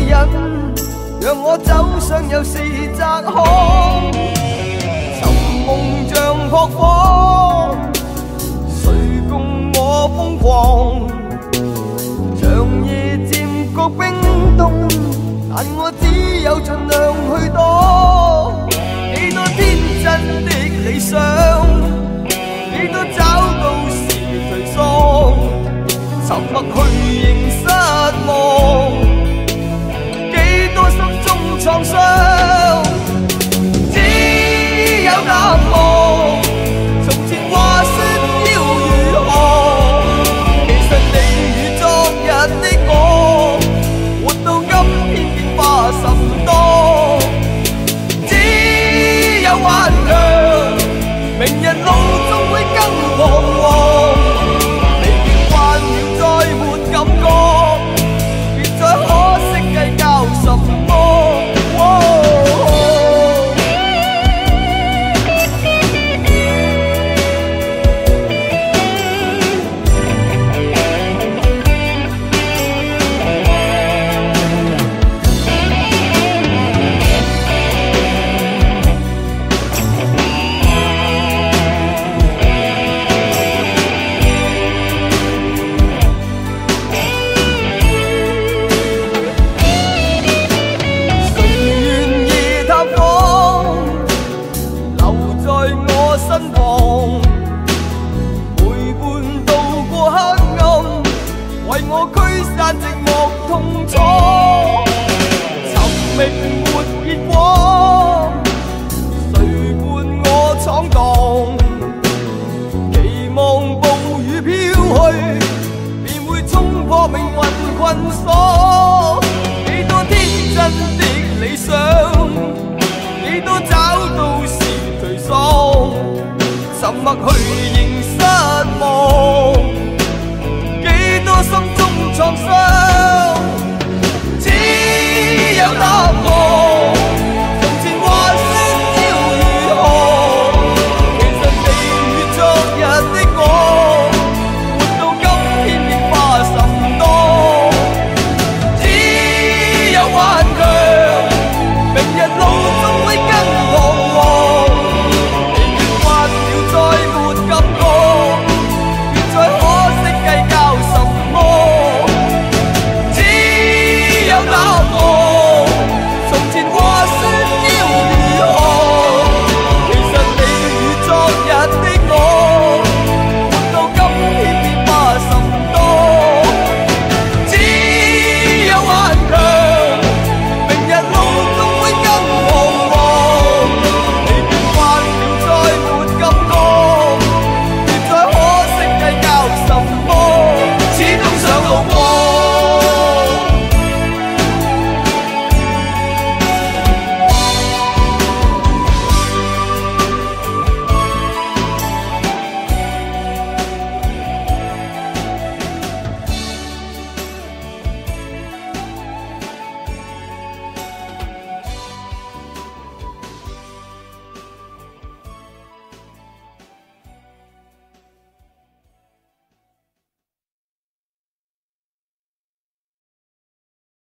引，让我走上又是窄巷。寻梦像扑火，谁共我疯狂？长夜渐觉冰冻，但我只有尽量去躲。几多天真的理想，几多找到时颓丧，沉默去仍失望，几多心中创伤，只有淡忘。从前话说要如何，其实你与昨日的我，活到今天變化甚多，只有頑強，明日路終會更彷徨。疲倦慣了再沒感覺，別再可惜計較什麼。為我驅散寂寞痛楚，尋覓沒結果，誰伴我闖蕩？期望暴雨飄去，便會衝破命運困鎖。幾多天真的理想，幾多找到時頹喪，沉默去仍失望。心中創傷。